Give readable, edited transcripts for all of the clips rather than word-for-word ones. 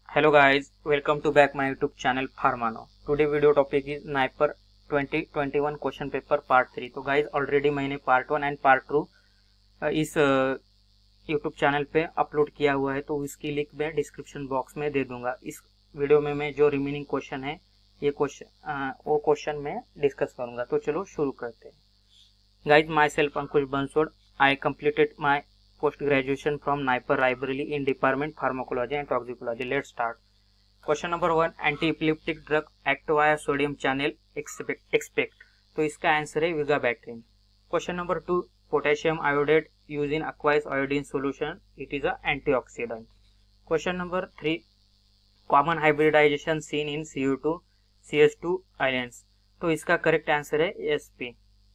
Hello guys, welcome to back my YouTube channel Pharmano. Today video topic is NIPER 2021 question paper part 3। तो guys already मैंने part 1 and part 2 इस YouTube channel पे upload किया हुआ है, तो इसकी लिंक मैं डिस्क्रिप्शन बॉक्स में दे दूंगा। इस वीडियो में मैं जो रिमेनिंग क्वेश्चन है ये वो क्वेश्चन मैं डिस्कस करूंगा। तो चलो शुरू करते हैं। Guys myself Ankush Bansod, I completed my post graduation from NIPER Library in Department Pharmacology and Toxicology. Let's start. Question number 1, anti-epileptic drug act via sodium channel expect. तो इसका आंसर है विगाबैक्ट्रिन। Question number 2, potassium iodide used in aqueous iodine solution. It is a antioxidant. Question number 3, common hybridization seen in CO2 CS2 islands. तो इसका correct answer है SP.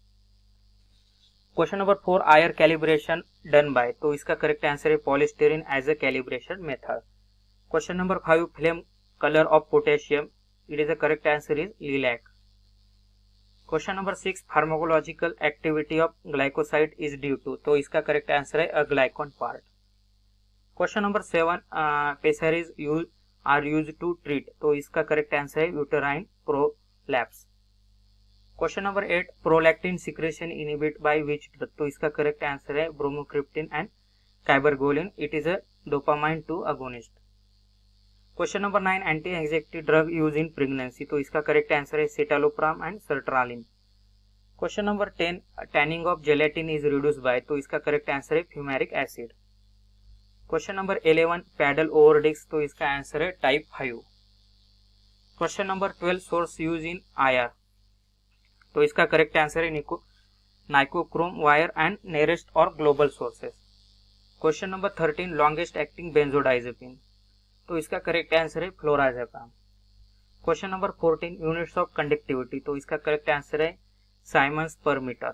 Question number 4, IR calibration done by. तो इसका correct answer है polystyrene as a calibration method. Question number 5, flame colour of potassium. It is a correct answer is lilac. Question number 6, pharmacological activity of glycoside is due to. तो इसका correct answer है aglycone part. Question number 7, pessaries are use to treat. तो इसका correct answer है uterine prolapse. Question number 8, prolactin secretion inhibit by which drug. तो इसका correct answer है bromocriptine and cabergoline. It is a dopamine 2 agonist. Question number 9, anti anxiety drug use in pregnancy. तो इसका correct answer है citalopram and sertraline. Question number 10, tanning of gelatin is reduce by. तो इसका correct answer है fumaric acid. Question number 11, paddle over disc. तो इसका answer है type 5। Question number 12, source use in IR. तो इसका करेक्ट आंसर है नाइकोक्रोम वायर एंड नियरेस्ट और global sources. Question number 13, longest acting benzodiazepine. तो इसका करेक्ट आंसर है flurazepam. Question number 14, units of conductivity. तो इसका करेक्ट आंसर है साइमन्स पर metre.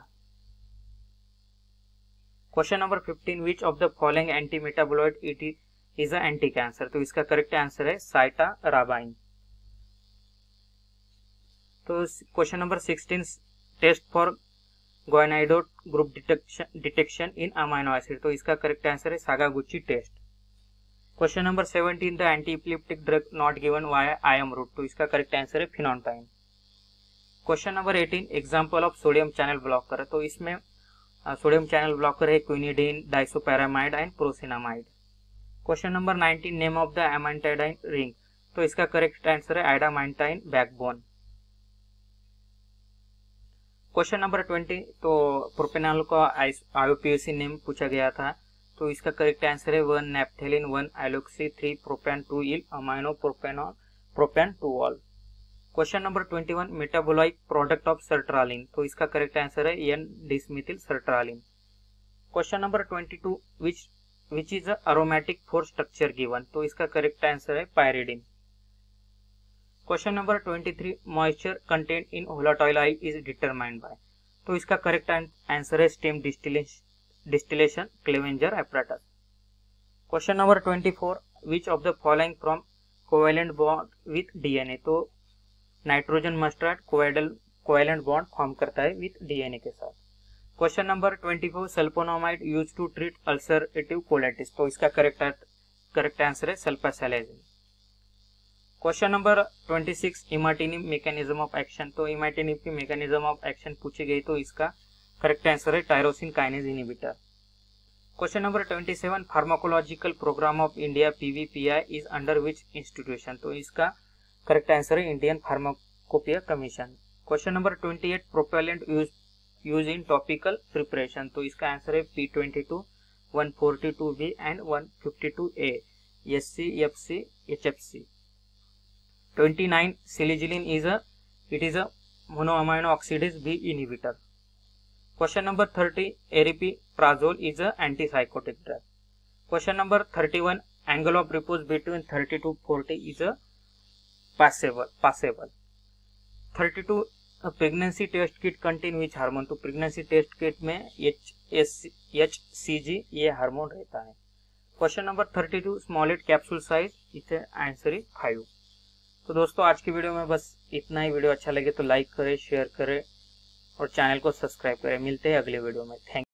Question number 15, which of the following anti metabolite it is a anti cancer. तो इसका correct answer है साइटाराबाइन। तो question number 16, test for guanidino group detection in amino acid. तो इसका करेक्ट आंसर है Sakaguchi test. Question number 17, the anti epileptic drug not given via IM route. तो इसका correct answer है phenytoin. Question number 18, example of sodium channel blocker. तो इसमें sodium channel blocker है quinidine, disopyramide and procainamide. Question number 19, name of the amitidine ring. तो इसका correct answer है आइडामाइटाइन backbone. Question number 20, तो प्रोपेनॉल का आईयूपीएसी नेम पूछा गया था। तो इसका करेक्ट आंसर है 1 naphthalene, 1 alloxy, 3 propane, 2 yl amino propanol, propane 2 ol. Question number 21, metabolic product of sertraline. तो इसका करेक्ट आंसर है N desmethyl sertraline. Question number 22, which is a aromatic four structure given. तो इसका करेक्ट आंसर है pyridine. Question number 23, moisture content in volatile oil is determined by. तो इसका correct answer है steam distillation Clevenger apparatus. Question number 24, which of the following from covalent bond with DNA. तो nitrogen mustard covalent bond form करता है with DNA के साथ। Question number 24, sulphonamide use to treat ulcerative colitis. तो इसका correct answer है sulfasalazine. Question number 26, imatinib mechanism of action. तो imatinib की मैकेनिज्म ऑफ एक्शन पूछी गई, तो इसका करेक्ट आंसर है tyrosine kinase inhibitor. Question number 27, pharmacological programme of India PVPI is under which institution. तो इसका करेक्ट आंसर है Indian pharmacopoeia commission. Question number 28, propellant use in topical preparation. तो इसका आंसर है P22, 142B एंड 152A, SC, FC, HFC। 29, silicillin is a monoamino oxidase B inhibitor. Question number 30, aripiprazole is a antipsychotic drug. Question number 31, angle of repose between 30 to 40 is a passable. 32, a pregnancy test kit contain which hormone। तो pregnancy test kit में HCG ये hormone रहता है। Question number 32, smallest capsule size, इसका answer है 5। तो दोस्तों आज की वीडियो में बस इतना ही। वीडियो अच्छा लगे तो लाइक करें, शेयर करें और चैनल को सब्सक्राइब करें। मिलते हैं अगले वीडियो में। थैंक